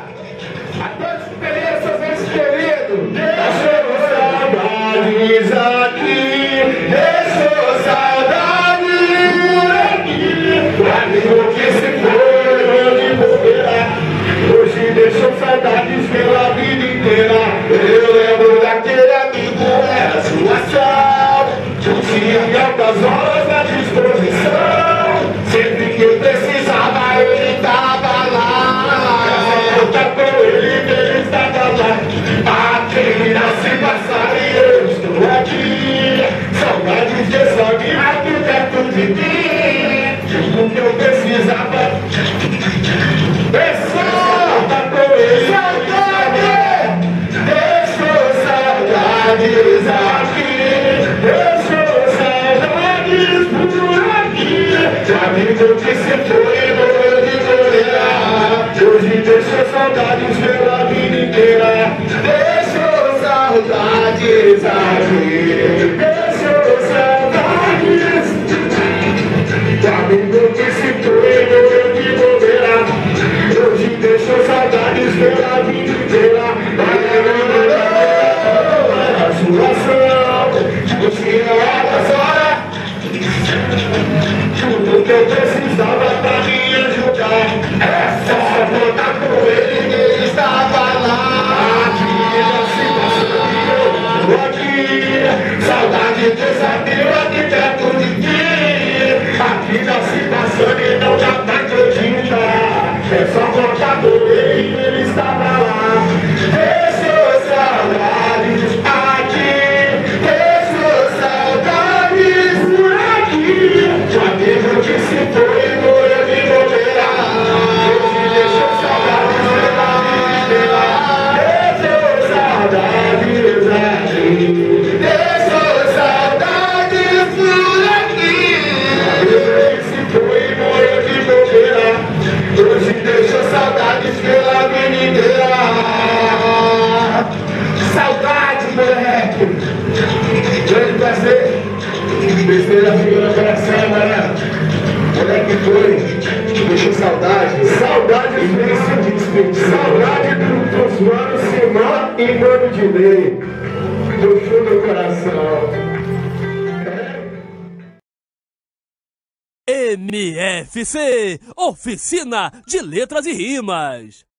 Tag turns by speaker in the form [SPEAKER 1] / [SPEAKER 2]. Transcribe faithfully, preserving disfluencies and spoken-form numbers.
[SPEAKER 1] A todos que perderam seus entes queridos, deixou saudades aqui, deixou saudades por aqui. Amigo que se foi de bobeira, hoje deixou saudades pela vida inteira. Eu lembro daquele amigo, era a situação, tinha altas horas à disposição. Sempre que eu precisava, ele tava lá. Eu tava com ele, ele estava lá. Aquele nasce passar e eu estou aqui. Saudades de sangue aqui perto de mim. Tudo que eu precisava. Pessoal, tá com ele. Saudade! Deixou saudades aqui. Deixou saudades por aqui. Amigo que se foi, morreu de bobeira. Hoje deixou saudades pela vida inteira. Deixou saudades aqui. Deixou saudades. Amigo que se foi, morreu de bobeira. Hoje deixou saudades pela vida inteira. A situação, você não é das horas. Tudo que eu precisava pra me ajudar é só contar com ele, ele estava lá. Aqui na situação, eu aqui. Saudade de saber aqui perto de ti. Aqui na situação ele não dá pra acreditar. É só contar com ele, ele estava lá. Deixou saudades aqui. Deixou saudades por aqui. Amigo que se foi, morreu de bobeira. Hoje deixou saudades pela vida inteira. Deixou saudades aqui. Deixou saudades por aqui. Amigo que se foi, morreu de bobeira. Hoje deixou saudades pela vida inteira. Saudade, moleque. Grande prazer. Besteira ficou no coração, mano. Moleque foi, deixou saudade. Saudade do Saudade do, dos manos Simão e Mano de Lei. Do fundo do coração.
[SPEAKER 2] M F C, Oficina de Letras e Rimas.